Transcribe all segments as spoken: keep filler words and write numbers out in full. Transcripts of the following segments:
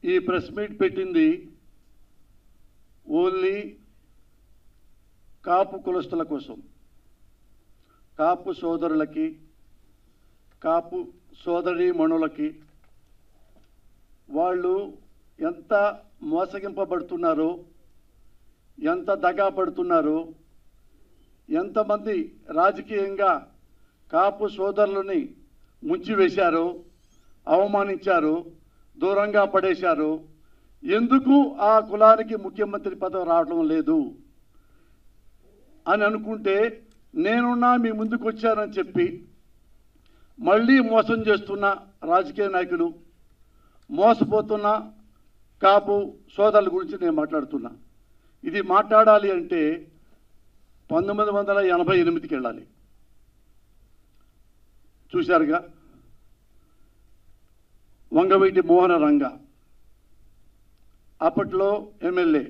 ఈ press meet పెట్టింది only Kapu కులస్తుల కోసం, కాపు సోదరులకి, కాపు సోదరీమణులకి వాళ్ళు ఎంత మోసగింపబడుతున్నారో, ఎంత దగా పడుతున్నారో, ఎంతమంది రాజకీయంగా కాపు సోదరులని ముంచివేశారో, అవమానించారో, దూరంగా పడేశారో, ఎందుకు ఆ కులానికి ముఖ్యమంత్రి పదవి రావడం లేదు అని అనుకుంటే నేనున్నా మీ ముందుకు వచ్చానని చెప్పి మళ్ళీ మోసం చేస్తున్న రాజకీయ నాయకులు, మోసపోతున్న కాపు సోదరుల గురించి నేను మాట్లాడుతున్నా. ఇది మాట్లాడాలి అంటే పంతొమ్మిది వందల ఎనభై ఎనిమిదికి వెళ్ళాలి. చూశారుగా వంగవీటి మోహన రంగ అప్పట్లో ఎమ్మెల్యే,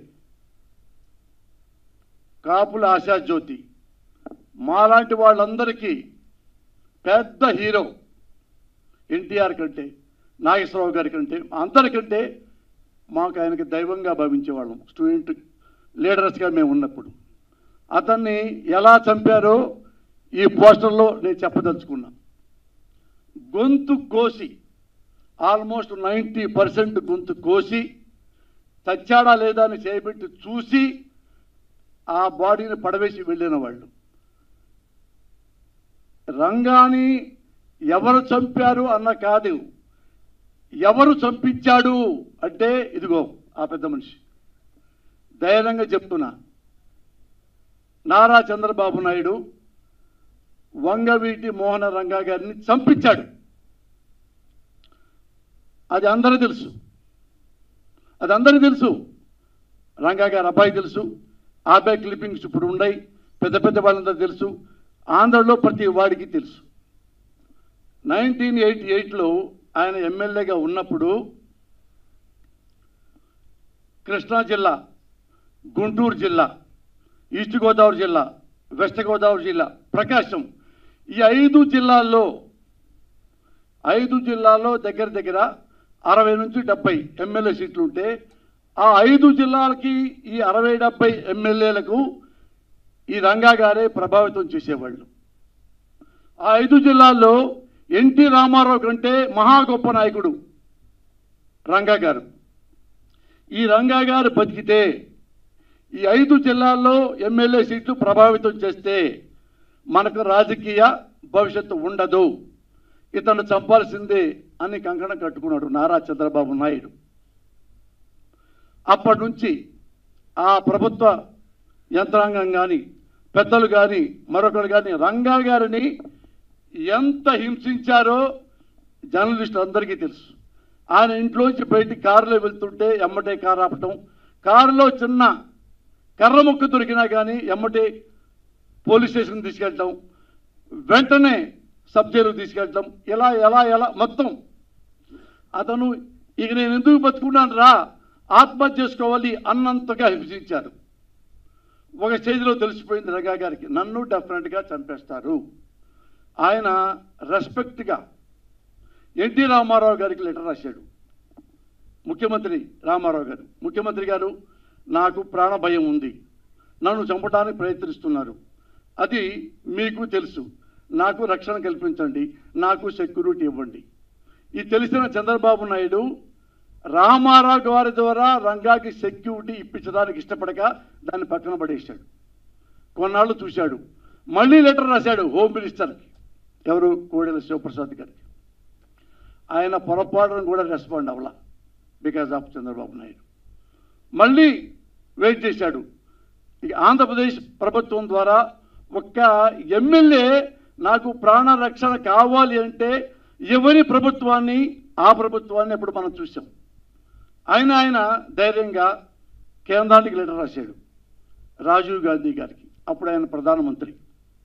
కాపుల ఆశాజ్యోతి, మాలాంటి వాళ్ళందరికీ పెద్ద హీరో. ఎన్టీఆర్ కంటే, నాగేశ్వరరావు గారి కంటే, అందరికంటే మాకు ఆయనకి దైవంగా భావించేవాళ్ళం స్టూడెంట్ లీడర్స్గా మేము ఉన్నప్పుడు. అతన్ని ఎలా చంపారో ఈ పోస్టర్లో నేను చెప్పదలుచుకున్నా. గొంతు కోసి, ఆల్మోస్ట్ నైంటీ పర్సెంట్ గొంతు కోసి చచ్చాడా లేదా అని చేపెట్టి చూసి ఆ బాడీని పడవేసి వెళ్ళిన వాళ్ళు. రంగాని ఎవరు చంపారు అన్న కాదు, ఎవరు చంపించాడు అంటే ఇదిగో ఆ పెద్ద మనిషి. ధైర్యంగా చెప్తున్నా, నారా చంద్రబాబు నాయుడు వంగవీటి మోహన రంగా గారిని చంపించాడు. అది అందరూ తెలుసు, అది అందరికీ తెలుసు. రంగా గారి అబ్బాయి తెలుసు, ఆ అబ్బాయి క్లిప్పింగ్స్ ఇప్పుడు ఉన్నాయి, పెద్ద పెద్ద వాళ్ళందరూ తెలుసు, ఆంధ్రలో ప్రతి వాడికి తెలుసు. నైన్టీన్ ఎయిటీ ఎయిట్లో ఆయన ఎమ్మెల్యేగా ఉన్నప్పుడు కృష్ణా జిల్లా, గుంటూరు జిల్లా, ఈస్ట్ గోదావరి జిల్లా, వెస్ట్ గోదావరి జిల్లా, ప్రకాశం, ఈ ఐదు జిల్లాల్లో ఐదు జిల్లాల్లో దగ్గర దగ్గర అరవై నుంచి డెబ్బై ఎమ్మెల్యే సీట్లు ఉంటే ఆ ఐదు జిల్లాలకి ఈ అరవై డెబ్బై ఎమ్మెల్యేలకు ఈ రంగా గారే ప్రభావితం చేసేవాళ్ళు. ఆ ఐదు జిల్లాల్లో ఎన్టీ రామారావు కంటే మహా గొప్ప నాయకుడు రంగా గారు. ఈ రంగా గారు బతికితే ఈ ఐదు జిల్లాల్లో ఎమ్మెల్యే సీట్లు ప్రభావితం చేస్తే మనకు రాజకీయ భవిష్యత్తు ఉండదు, ఇతను చంపాల్సిందే అని కంకణం కట్టుకున్నాడు నారా చంద్రబాబు నాయుడు. అప్పటి నుంచి ఆ ప్రభుత్వ యంత్రాంగం కానీ, పెద్దలు కానీ, మరొకరు కానీ రంగా గారిని ఎంత హింసించారో జర్నలిస్టులు అందరికీ తెలుసు. ఆయన ఇంట్లోంచి బయటికి కారులో వెళ్తుంటే ఎమ్మటే కారు ఆపటం, కారులో చిన్న కర్ర ముక్క దొరికినా కానీ ఎమ్మటే పోలీస్ స్టేషన్ తీసుకెళ్ళటం, వెంటనే సబ్ జైలుకు తీసుకెళ్ళటం, ఇలా ఎలా ఎలా మొత్తం అతను ఇక నేను ఎందుకు బతుకున్నాను రా, ఆత్మహత్య చేసుకోవాలి అన్నంతగా హింసించారు. ఒక స్టేజ్లో తెలిసిపోయింది రంగా గారికి, నన్ను డెఫినెట్గా చంపేస్తారు. ఆయన రెస్పెక్ట్గా ఎన్టీ రామారావు గారికి లెటర్ రాశాడు. ముఖ్యమంత్రి రామారావు గారు, ముఖ్యమంత్రి గారు నాకు ప్రాణ భయం ఉంది, నన్ను చంపడానికి ప్రయత్నిస్తున్నారు, అది మీకు తెలుసు, నాకు రక్షణ కల్పించండి, నాకు సెక్యూరిటీ ఇవ్వండి. ఇది తెలిసిన చంద్రబాబు నాయుడు రామారావు గారి ద్వారా రంగాకి సెక్యూరిటీ ఇప్పించడానికి ఇష్టపడక దాన్ని పక్కన పడేశాడు. కొన్నాళ్ళు చూశాడు, మళ్ళీ లెటర్ రాశాడు హోమ్ మినిస్టర్కి, ఎవరు కోడెల శివప్రసాద్ గారికి. ఆయన పొరపాటును కూడా రెస్పాండ్ అవ్వాల బికాజ్ ఆఫ్ చంద్రబాబు నాయుడు. మళ్ళీ వెయిట్ చేశాడు. ఇక ఆంధ్రప్రదేశ్ ప్రభుత్వం ద్వారా ఒక్క ఎమ్మెల్యే నాకు ప్రాణ రక్షణ కావాలి అంటే ఎవరి ప్రభుత్వాన్ని ఆ ప్రభుత్వాన్ని ఇప్పుడు మనం చూసాం. ఆయన ఆయన ధైర్యంగా కేంద్రానికి లెటర్ రాశాడు రాజీవ్ గాంధీ గారికి, అప్పుడు ఆయన ప్రధానమంత్రి.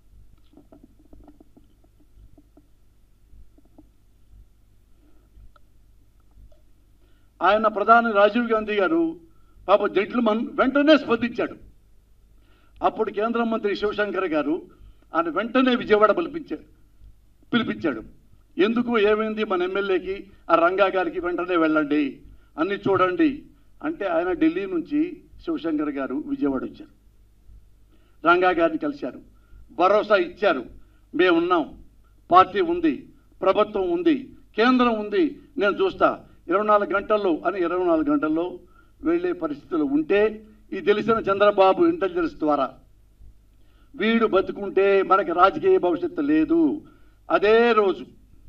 ఆయన ప్రధాని రాజీవ్ గాంధీ గారు పాప జెంట్లమన్ వెంటనే స్పందించాడు. అప్పుడు కేంద్ర మంత్రి శివశంకర్ గారు ఆయన వెంటనే విజయవాడ పిలిపించాడు పిలిపించాడు ఎందుకు ఏమైంది మన ఎమ్మెల్యేకి ఆ రంగా గారికి వెంటనే వెళ్ళండి అన్నీ చూడండి అంటే ఆయన ఢిల్లీ నుంచి శివశంకర్ గారు విజయవాడ వచ్చారు, రంగా గారిని కలిశారు, భరోసా ఇచ్చారు. మేమున్నాం, పార్టీ ఉంది, ప్రభుత్వం ఉంది, కేంద్రం ఉంది, నేను చూస్తా ఇరవై నాలుగు గంటల్లో అని ఇరవై నాలుగు గంటల్లో వెళ్ళే పరిస్థితులు ఉంటే ఈ తెలిసిన చంద్రబాబు ఇంటెలిజెన్స్ ద్వారా వీడు బతుకుంటే మనకి రాజకీయ భవిష్యత్తు లేదు. అదే రోజు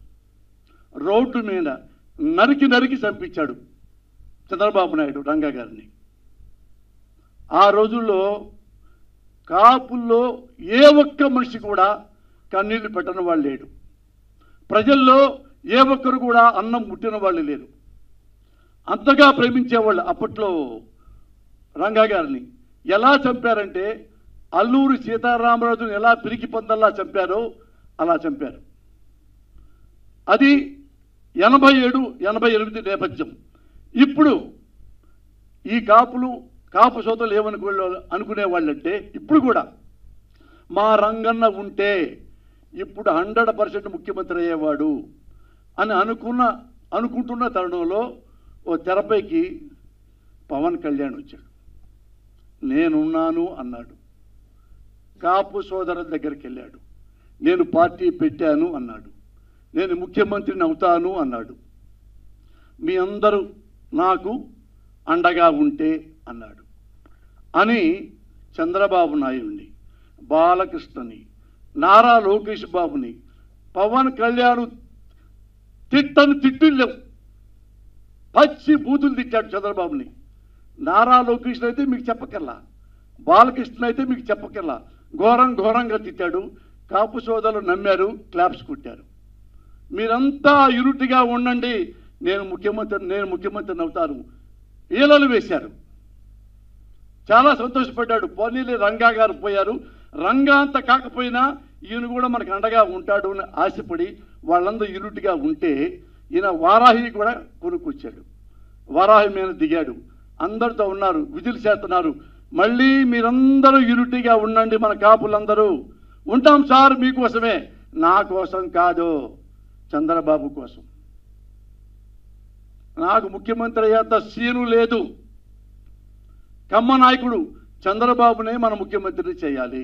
రోడ్డు మీద నరికి నరికి చంపించాడు చంద్రబాబు నాయుడు రంగా గారిని. ఆ రోజుల్లో కాపుల్లో ఏ ఒక్క మనిషి కూడా కన్నీళ్లు పెట్టని వాళ్ళు లేడు, ప్రజల్లో ఏ ఒక్కరు కూడా అన్నం ముట్టిన వాళ్ళు లేరు. అంతగా ప్రేమించేవాళ్ళు అప్పట్లో రంగా గారిని. ఎలా చంపారంటే అల్లూరి సీతారామరాజుని ఎలా పిరికి పొందల్లా చంపారో అలా చంపారు. అది ఎనభై ఏడు ఎనభై ఎనిమిది నేపథ్యం. ఇప్పుడు ఈ కాపులు కాపు సోదరులు ఏమనుకో అనుకునేవాళ్ళంటే ఇప్పుడు కూడా మా రంగన్న ఉంటే ఇప్పుడు హండ్రెడ్ పర్సెంట్ ముఖ్యమంత్రి అయ్యేవాడు అని అనుకున్న అనుకుంటున్న తరుణంలో ఓ తెరపైకి పవన్ కళ్యాణ్ వచ్చాడు. నేనున్నాను అన్నాడు. కాపు సోదరుల దగ్గరికి వెళ్ళాడు. నేను పార్టీ పెట్టాను అన్నాడు. నేను ముఖ్యమంత్రిని అవుతాను అన్నాడు. మీ అందరూ నాకు అండగా ఉంటే అన్నాడు అని చంద్రబాబు నాయుడిని, బాలకృష్ణని, నారా లోకేష్ బాబుని, పవన్ కళ్యాణ్ తిట్టని తిట్టిల్లేవు, పచ్చి బూతులు తిట్టాడు చంద్రబాబుని. నారా లోకేష్ అయితే మీకు చెప్పకల్లా, బాలకృష్ణ అయితే మీకు చెప్పకల్లా ఘోరం ఘోరంగా తిట్టాడు. కాపు సోదరులు నమ్మారు, క్లాప్స్ కొట్టారు. మీరంతా యూనిట్గా ఉండండి, నేను ముఖ్యమంత్రి నేను ముఖ్యమంత్రిని అవుతాను ఈలలు వేశారు. చాలా సంతోషపడ్డాడు. పోనీలే రంగా గారు పోయారు, రంగా అంత కాకపోయినా ఈయన కూడా మనకు అండగా ఉంటాడు అని ఆశపడి వాళ్ళందరూ యూనిట్గా ఉంటే ఈయన వారాహి కూడా కొనుక్కొచ్చాడు. వారాహి మీద దిగాడు, అందరితో ఉన్నారు, విధులు చేస్తున్నారు. మళ్ళీ మీరందరూ యూనిటీగా ఉండండి, మన కాపులందరూ ఉంటాం సార్ మీకోసమే, నా కోసం కాదు, చంద్రబాబు కోసం. నాకు ముఖ్యమంత్రి అయ్యేంత సీను లేదు. కమ్మ నాయకుడు చంద్రబాబునే మన ముఖ్యమంత్రిని చేయాలి.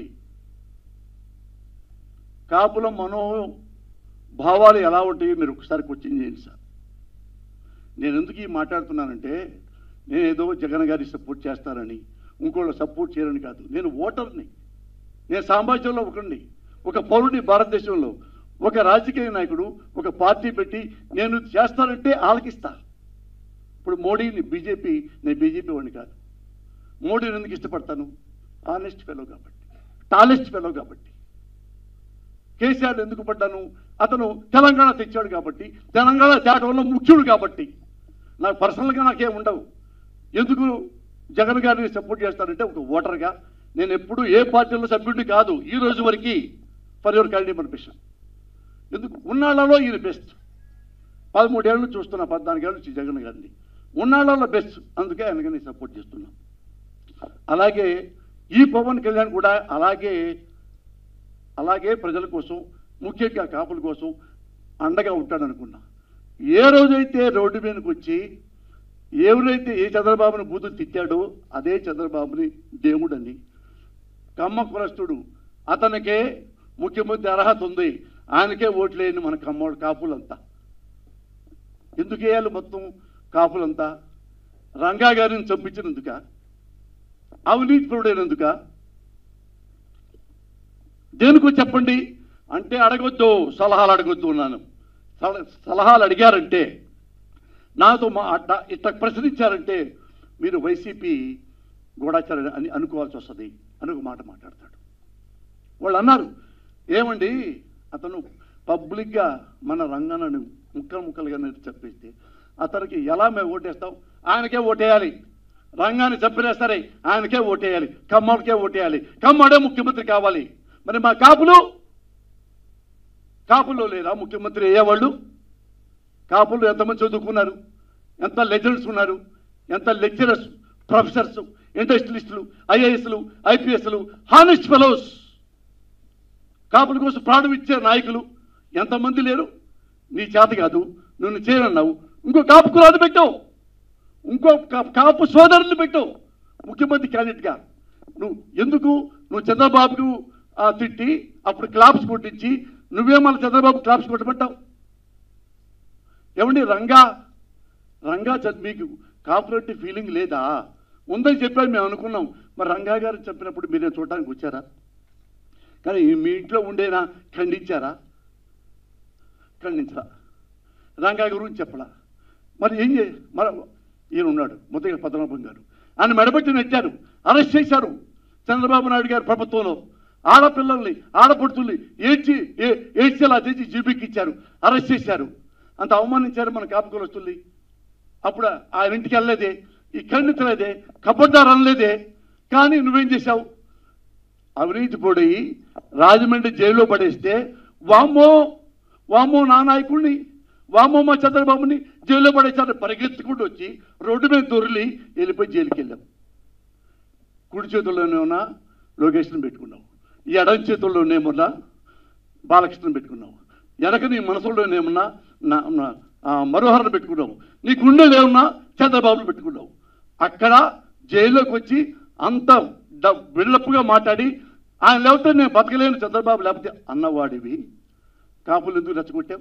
కాపుల మనో భావాలు ఎలా ఉంటాయో మీరు ఒకసారి క్వశ్చన్ చేయండి సార్. నేను ఎందుకు ఈ మాట్లాడుతున్నానంటే నేను ఏదో జగన్ గారికి సపోర్ట్ చేస్తానని ఇంకోళ్ళు సపోర్ట్ చేయరని కాదు. నేను ఓటర్ని, నేను సామాజికంలో ఒకరిని, ఒక పౌరుడి భారతదేశంలో. ఒక రాజకీయ నాయకుడు ఒక పార్టీ పెట్టి నేను చేస్తానంటే ఆలకిస్తా. ఇప్పుడు మోడీని బీజేపీ, నేను బీజేపీ వాడిని కాదు. మోడీని ఎందుకు ఇష్టపడతాను? ఆనెస్ట్ ఫెలో కాబట్టి, టాలెస్ట్ ఫెలో కాబట్టి. కేసీఆర్ ఎందుకు పడ్డాను? అతను తెలంగాణ తెచ్చాడు కాబట్టి, తెలంగాణ తేటంలో ముఖ్యుడు కాబట్టి. నాకు పర్సనల్గా నాకేం ఉండవు. ఎందుకు జగన్ గారిని సపోర్ట్ చేస్తానంటే ఒక ఓటర్గా నేను ఎప్పుడు ఏ పార్టీలో సభ్యుడిని కాదు ఈ రోజు వరకు. For your kind information. ఎందుకు ఉన్నాళ్లలో ఈయన బెస్ట్. పదమూడేళ్ళు చూస్తున్నా, పద్నాలుగేళ్ళు నుంచి జగన్ గారిని. ఉన్నాళ్లలో బెస్ట్, అందుకే ఆయనకి నేను సపోర్ట్ చేస్తున్నా. అలాగే ఈ పవన్ కళ్యాణ్ కూడా అలాగే అలాగే ప్రజల కోసం, ముఖ్యంగా కాపుల కోసం అండగా ఉంటాడనుకున్నా. ఏ రోజైతే రోడ్డు మీదకి వచ్చి ఎవరైతే ఏ చంద్రబాబుని బూతులు తిట్టాడో అదే చంద్రబాబుని దేవుడని, కమ్మ కులస్తుడు, అతనికే ముఖ్యమంత్రి అర్హత ఉంది, ఆయనకే ఓట్లేని మన కమ్మ కాపులంతా. ఎందుకు వేయాలి మొత్తం కాపులంతా? రంగా గారిని చంపించినందుక? అవినీతి పరుడైనందుక? దేనికో చెప్పండి అంటే అడగొద్దు, సలహాలు అడగొద్దు ఉన్నాను. సలహాలు అడిగారంటే, నాతో మా అట్ట ఇట్ట ప్రశ్నించారంటే మీరు వైసీపీ గూఢాచారం అని అనుకోవాల్సి వస్తుంది అని ఒక మాట మాట్లాడతాడు. వాళ్ళు అన్నారు, ఏమండి అతను పబ్లిక్గా మన రంగాన్ని ముక్కలు ముక్కలుగా చెప్పేస్తే అతనికి ఎలా మేము ఓటేస్తాం? ఆయనకే ఓటేయాలి. రంగాన్ని చంపినా సరే ఆయనకే ఓటేయాలి, కమ్మడికే ఓటేయాలి, కమ్మడే ముఖ్యమంత్రి కావాలి. మరి మా కాపులు కాపుల్లో లేరా ముఖ్యమంత్రి అయ్యేవాళ్ళు? కాపులు ఎంతమంది చదువుకున్నారు, ఎంత లెజెండ్స్ ఉన్నారు, ఎంత లెక్చరర్స్, ప్రొఫెసర్స్, ఇండస్ట్రియలిస్టులు, ఐఏఎస్లు, ఐపీఎస్లు, హానెస్ట్ ఫెలోస్, కాపుల కోసం ప్రాణం ఇచ్చే నాయకులు ఎంతమంది లేరు? నీ చేత కాదు, నువ్వు చేయనన్నావు, ఇంకో కాపు కులాన్ని పెట్టావు. ఇంకో కాపు సోదరుని పెట్టు ముఖ్యమంత్రి క్యాండిడేట్గా. నువ్వు ఎందుకు నువ్వు చంద్రబాబుకు తిట్టి అప్పుడు క్లాప్స్ కొట్టించి నువ్వే మళ్ళీ చంద్రబాబు క్లాప్స్ కొట్టమంటావు? ఏమండి రంగా రంగా మీకు కాపురెడ్డి ఫీలింగ్ లేదా? ఉందని చెప్పాను మేము అనుకున్నాం. మరి రంగా గారు చెప్పినప్పుడు మీరే చూడటానికి వచ్చారా? కానీ మీ ఇంట్లో ఉండేనా ఖండించారా? ఖండించరా? రంగా గురించి చెప్పలా. మరి ఏం చే మరి ఈయన ఉన్నాడు ముద్దగ పద్మనాభం గారు, ఆయన మెడబెట్టి నెట్టారు, అరెస్ట్ చేశారు చంద్రబాబు నాయుడు గారి ప్రభుత్వంలో. ఆడపిల్లల్ని ఆడపడుతుల్ని ఏడ్చి ఏడ్చేలా చేసి జీబీకి ఇచ్చారు, అరెస్ట్ చేశారు. అంత అవమానించారు మన కాపుకులొస్తుంది. అప్పుడు ఆయన ఇంటికి వెళ్ళలేదే, ఈ ఖండించలేదే, కబడ్దారు అనలేదే. కానీ నువ్వేం చేశావు? అవినీతి పొడి రాజమండ్రి జైల్లో పడేస్తే వామ్మో వామ్మో నా నాయకుడిని, వామ్మో మా చంద్రబాబుని జైల్లో పడేసారు పరిగెత్తుకుంటూ వచ్చి రోడ్డు మీద దొరిలి వెళ్ళిపోయి జైలుకి వెళ్ళాం. కుడి చేతుల్లోనే ఉన్న లోకేష్ని పెట్టుకున్నావు, ఈ ఎడం చేతుల్లోనేమన్నా బాలకృష్ణని పెట్టుకున్నావు, వెనక నీ మనసులోనేమన్నా నా మరోహరను పెట్టుకున్నావు, నీ గుండెలు ఏమన్నా చంద్రబాబును పెట్టుకున్నావు. అక్కడ జైల్లోకి వచ్చి అంత బిల్డప్గా మాట్లాడి ఆయన లేకపోతే నేను బతకలేను చంద్రబాబు లేకపోతే అన్నవాడివి కాపులు ఎందుకు రెచ్చగొట్టావు?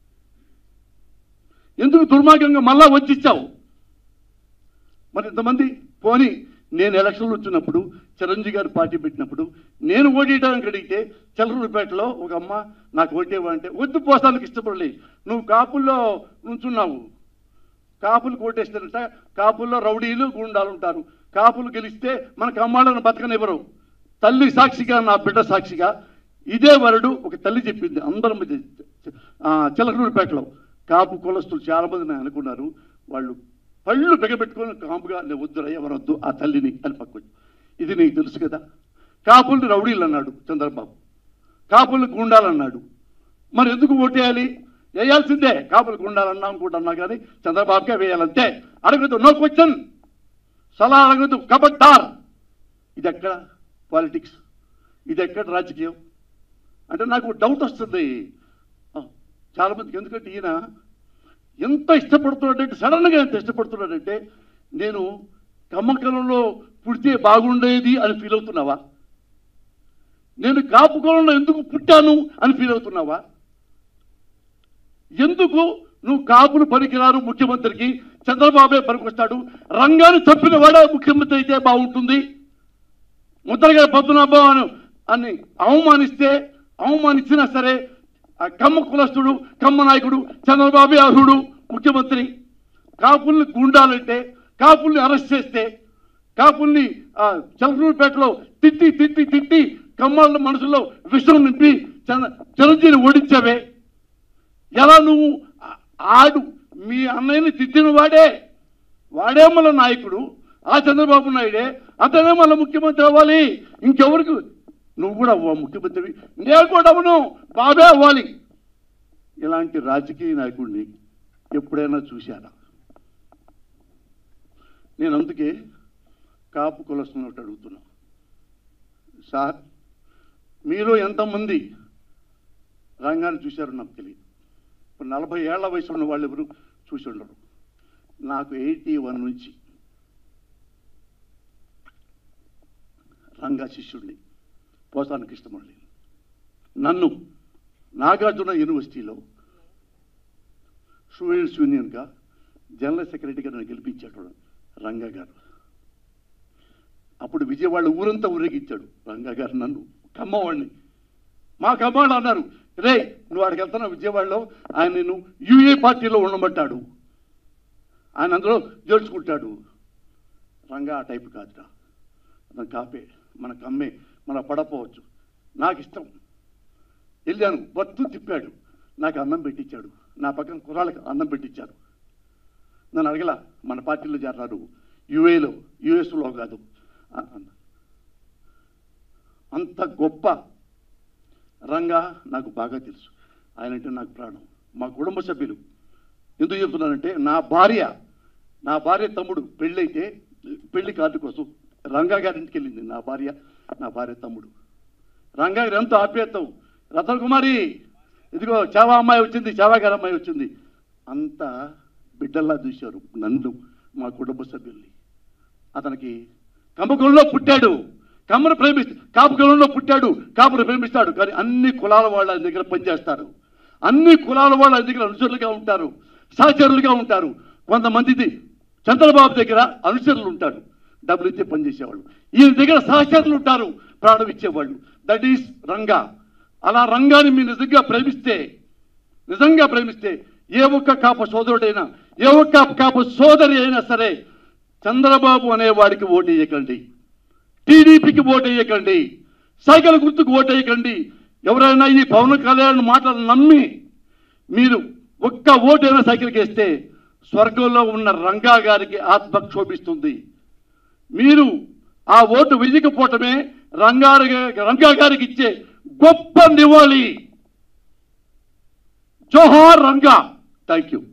ఎందుకు దుర్మార్గంగా మళ్ళా వచ్చిచ్చావు? మరి ఇంతమంది పోనీ నేను ఎలక్షన్లు వచ్చినప్పుడు చిరంజీవి గారు పార్టీ పెట్టినప్పుడు నేను ఓటేయడానికి అడిగితే చలరూరుపేటలో ఒక అమ్మ నాకు ఓటేవంటే వద్దు పోస్తానికి ఇష్టపడలే, నువ్వు కాపుల్లో నుంచున్నావు, కాపులు కోటేస్తారంట, కాపుల్లో రౌడీలు గుండాలు ఉంటారు, కాపులు గెలిస్తే మన కమ్మాళ్ళను బతకనివ్వరు. తల్లి సాక్షిగా నా బిడ్డ సాక్షిగా ఇదే వరుడు ఒక తల్లి చెప్పింది అందరం చిలకలూరుపేటలో. కాపు కులస్తులు చాలామంది నేను అనుకున్నారు, వాళ్ళు పళ్ళు బిగబెట్టుకొని కాపుగా నేను వద్దురా ఎవరొద్దు ఆ తల్లిని అని పక్కకు. ఇది నీకు తెలుసు కదా. కాపుల్ని రౌడీలు అన్నాడు చంద్రబాబు, కాపుల్ని గుండాలన్నాడు. మరి ఎందుకు ఓటేయాలి? వేయాల్సిందే, కాపులకు ఉండాలన్నా అనుకుంటున్నా కానీ చంద్రబాబుకే వేయాలంతే. అడగదు, నో క్వశ్చన్, సలహా అడగదు, కబడ్డార్. ఇది ఎక్కడ పాలిటిక్స్, ఇది ఎక్కడ రాజకీయం అంటే నాకు డౌట్ వస్తుంది చాలామందికి. ఎందుకంటే ఈయన ఎంత ఇష్టపడుతున్నాడంటే, సడన్గా ఎంత ఇష్టపడుతున్నాడంటే, నేను కమ్మకలంలో పుడితే బాగుండేది అని ఫీల్ అవుతున్నావా? నేను కాపు కులంలో ఎందుకు పుట్టాను అని ఫీల్ అవుతున్నావా? ఎందుకు నువ్వు కాపులు పనికిరారు ముఖ్యమంత్రికి, చంద్రబాబే పనికొస్తాడు, రంగాన్ని చంపిన వాడే ముఖ్యమంత్రి అయితే బాగుంటుంది, ముద్రగడ పద్మనాభం అని అవమానిస్తే అవమానించినా సరే ఆ కమ్మ కులస్తుడు కమ్మ నాయకుడు చంద్రబాబే అర్హుడు ముఖ్యమంత్రి. కాపుల్ని గుండాలంటే, కాపుల్ని అరెస్ట్ చేస్తే, కాపుల్ని చలకలూరుపేటలో తిట్టి తిట్టి తిట్టి కమ్మాళ్ళ మనసులో విషం నింపి చిరంజీవిని ఓడించావే. ఎలా నువ్వు ఆడు మీ అన్నయ్యని తిట్టిన వాడే వాడే మళ్ళీ నాయకుడు, ఆ చంద్రబాబు నాయుడే అతనే మళ్ళీ ముఖ్యమంత్రి అవ్వాలి. ఇంకెవరికి? నువ్వు కూడా అవ్వ ముఖ్యమంత్రి, నేను కూడా అవును, బాబే అవ్వాలి. ఇలాంటి రాజకీయ నాయకుడిని ఎప్పుడైనా చూశారా? నేను అందుకే కాపు కులస్తున్నట్టు అడుగుతున్నా సార్, మీలో ఎంతమంది రంగాన్ని చూశారో నాకు తెలియదు. ఇప్పుడు నలభై ఏళ్ల వయసు ఉన్న వాళ్ళు ఎవరు చూసి ఉండరు. నాకు ఎయిటీ వన్ నుంచి రంగా శిష్యుడిని, పోసాని కృష్ణమురళి. నన్ను నాగార్జున యూనివర్సిటీలో స్టూడెంట్స్ యూనియన్గా జనరల్ సెక్రటరీగా నన్ను గెలిపించాడు రంగా గారు. అప్పుడు విజయవాడ ఊరంతా ఊరేగించాడు రంగా గారు నన్ను, కమ్మవాడిని. మా కమ్మవాళ్ళు అన్నారు, రే నువ్వు వాడికి వెళ్తున్నావు విజయవాడలో, ఆయన నేను యూఏ పార్టీలో ఉండమంటాడు, ఆయన అందులో జోడ్చుకుంటాడు. రంగా ఆ టైపు కాదురా, మన కాపే, మన కమ్మే, మన పడపోవచ్చు. నాకు ఇష్టం. వెళ్ళాను, బత్తు తిప్పాడు, నాకు అన్నం పెట్టించాడు, నా పక్కన కుర్రాళ్ళకి అన్నం పెట్టించారు. నన్ను అడగల మన పార్టీలో చేరారు, యూఏలో యూఎస్లో కాదు. అంత గొప్ప రంగా నాకు బాగా తెలుసు. ఆయన అంటే నాకు ప్రాణం. మా కుటుంబ సభ్యులు ఎందుకు చెప్తున్నానంటే, నా భార్య నా భార్య తమ్ముడు పెళ్ళైతే పెళ్లి కార్డు కోసం రంగా గారింటికి వెళ్ళింది నా భార్య, నా భార్య తమ్ముడు. రంగా గారు ఎంతో ఆప్యాయతం, రతన కుమారి ఇదిగో చావా అమ్మాయి వచ్చింది, చావా గారి అమ్మాయి వచ్చింది, అంతా బిడ్డల్లా చూశారు నన్ను, మా కుటుంబ సభ్యుల్ని. అతనికి కమ్మకులంలో పుట్టాడు, కమ్మను ప్రేమిస్తా కాపు కులంలో పుట్టాడు, కాపును ప్రేమిస్తాడు. కానీ అన్ని కులాల వాళ్ళు ఆయన దగ్గర పనిచేస్తారు, అన్ని కులాల వాళ్ళు ఆయన దగ్గర అనుచరులుగా ఉంటారు, సహచరులుగా ఉంటారు. కొంతమందిది చంద్రబాబు దగ్గర అనుచరులు ఉంటారు, డబ్బులు ఇచ్చే పనిచేసేవాళ్ళు. ఈయన దగ్గర సహచరులు ఉంటారు, ప్రాణం ఇచ్చేవాళ్ళు. That is Ranga. అలా రంగాన్ని మీరు నిజంగా ప్రేమిస్తే, నిజంగా ప్రేమిస్తే ఏ ఒక్క కాపు సోదరుడైనా, ఏ ఒక్క కాపు సోదరి అయినా సరే చంద్రబాబు అనేవాడికి ఓటు వేయకండి, టీడీపీకి ఓటు వేయకండి, సైకిల్ గుర్తుకు ఓటు వేయకండి. ఎవరైనా ఈ పవన్ కళ్యాణ్ మాటలు నమ్మి మీరు ఒక్క ఓటైనా సైకిల్కి వేస్తే స్వర్గంలో ఉన్న రంగా గారికి ఆత్మ క్షోభిస్తుంది. మీరు ఆ ఓటు వెయ్యకపోవటమే రంగా రంగా గారికి ఇచ్చే గొప్ప నివాళి. జోహార్ రంగా. Thank you.